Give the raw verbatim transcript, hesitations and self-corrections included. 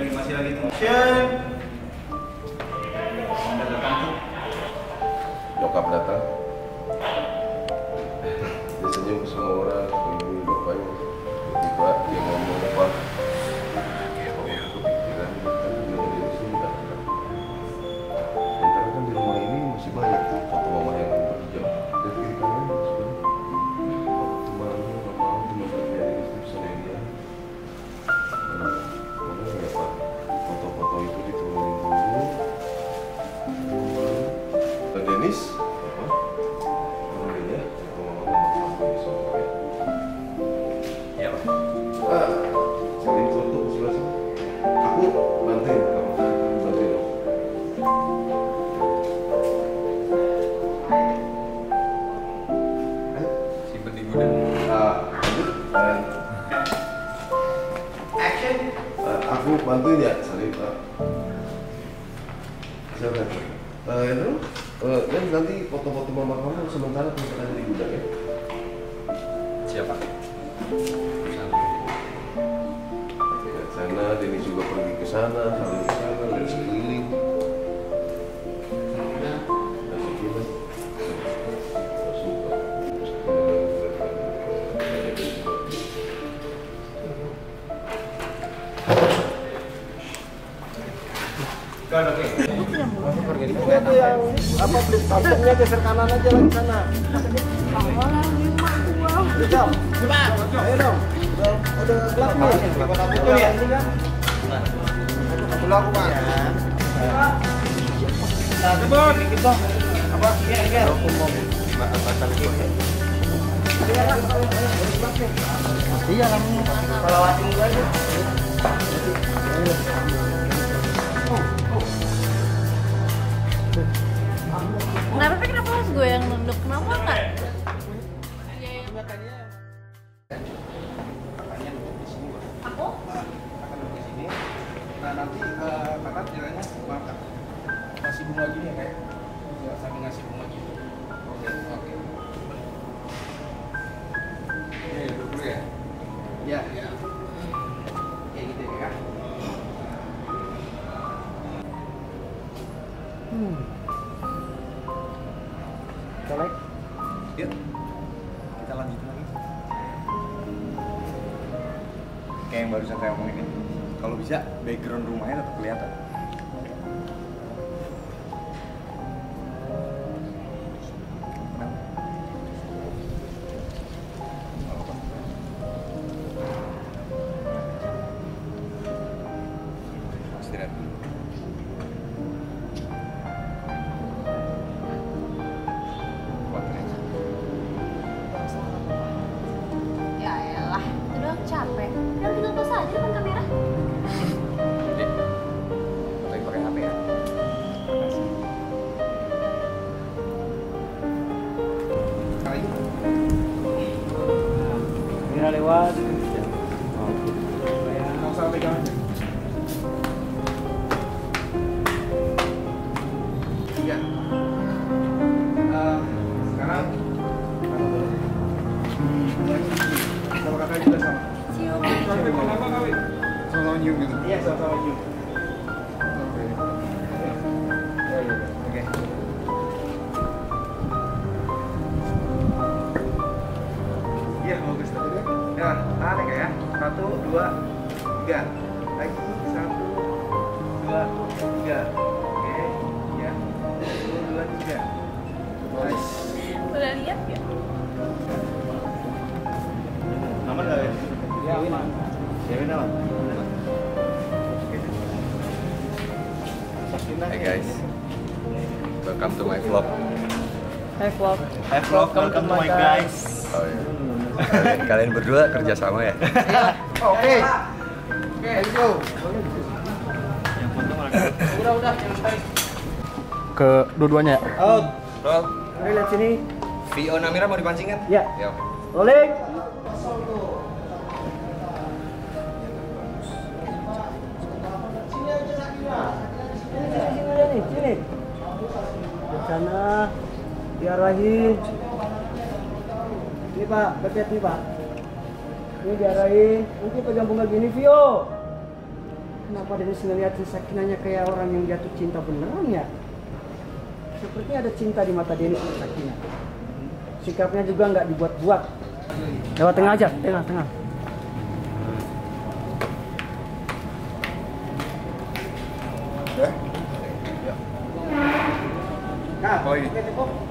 lagi, masih lagi tuh. Action. Anda datang tuh. Nyokap datang. Dia senyum ke semua orang, ke ibu bapaknya. Tiba dia ngomong apa? Oh, kepikiran kita menjadi di sini kan. Sementara kan di rumah ini masih banyak foto mama yang berhijab. Dan kiri-kirian sebenarnya waktu malam nggak mau cuma terjadi istri sama dia. Boleh ya Pak, foto-foto itu diturunin dulu. Dan Denis, apa? Turunin ya, foto mama sama kamu semua ya. Ya Pak. Ah, saling foto ke sebelah sini. Aku bantuin kamu, bantuin dong. Ayo. Simpen di gudang. Ah, lanjut. Dan Action. ah, aku bantuin ya, saling. Ah. Siapa? Eh, itu, eh, dan nanti foto-foto mama kamu sementara kita ada di gudang ya. Siapa? Ke sana, Denny juga pergi ke sana, saling ke sana, dan sekeliling. Dan sekilas. Gak suka. Kan oke. Itu tuh yang apa pasangnya geser kanan aja lagi sana. Udah, ayo dong. Udah, udah gelap nih. Itu ya. Dulu aku Pak. Nah, kebun. Kita apa? Iya, iya. Iya kamu. Kalau watin dulu aja. Nggak apa-apa, kenapa harus gue yang nunduk? Kenapa nggak? Aku? Akan di sini. Nah nanti kakak kiranya makan. Kasih bunga gini ya kayak. Ya sambil ngasih bunga gitu. Oke oke. Ini duduk dulu ya. Ya. Kayak gitu ya kak. Hmm. Colek. Yuk. Kita lanjut lagi. Kayak yang barusan saya omongin. Kalau bisa background rumahnya tetap kelihatan. Kenapa? Apa? Istirahat dulu. Ya elah, itu doang capek. Udah tinggal pause aja depan kamera. Dek, pakai pakai H P ya. Makasih. Kali. Mira lewat. Nggak usah pegang aja. Tiga. Eh, sekarang sama kakak juga sama. Cium. Sama-sama nyium gitu. Iya, sama-sama nyium. Oke. Ya, ya, oke. Iya, bagus tadi deh. Ya, tahan ya, ya. Satu, dua, tiga. Lagi, satu, dua, tiga. Oke, ya. Satu, dua, tiga. Nice. Udah lihat ya? Aman nggak ya? Ya, aman. Ya Win aman. Hey guys, welcome to my vlog. Hai vlog. Hi vlog, welcome to my guys. Oh iya. Kalian, kalian berdua kerja sama ya? Oke. Oke, let's go. Udah, udah, selesai. Ke dua-duanya. Oh, roll. Oke, lihat sini. Vio Namira mau dipancing kan? Ya. Ya oke. Rolling. Sini, sini. Ke sana. Diarahin. Ini Pak, pepet nih Pak. Ini diarahin. Nanti pegang bunga gini, Vio. Kenapa Dennis ngeliatin Sakinanya kayak orang yang jatuh cinta beneran ya? Sepertinya ada cinta di mata Dennis sama Sakinah. Sikapnya juga nggak dibuat-buat. Lewat tengah aja, tengah, tengah. Nah, oh ini.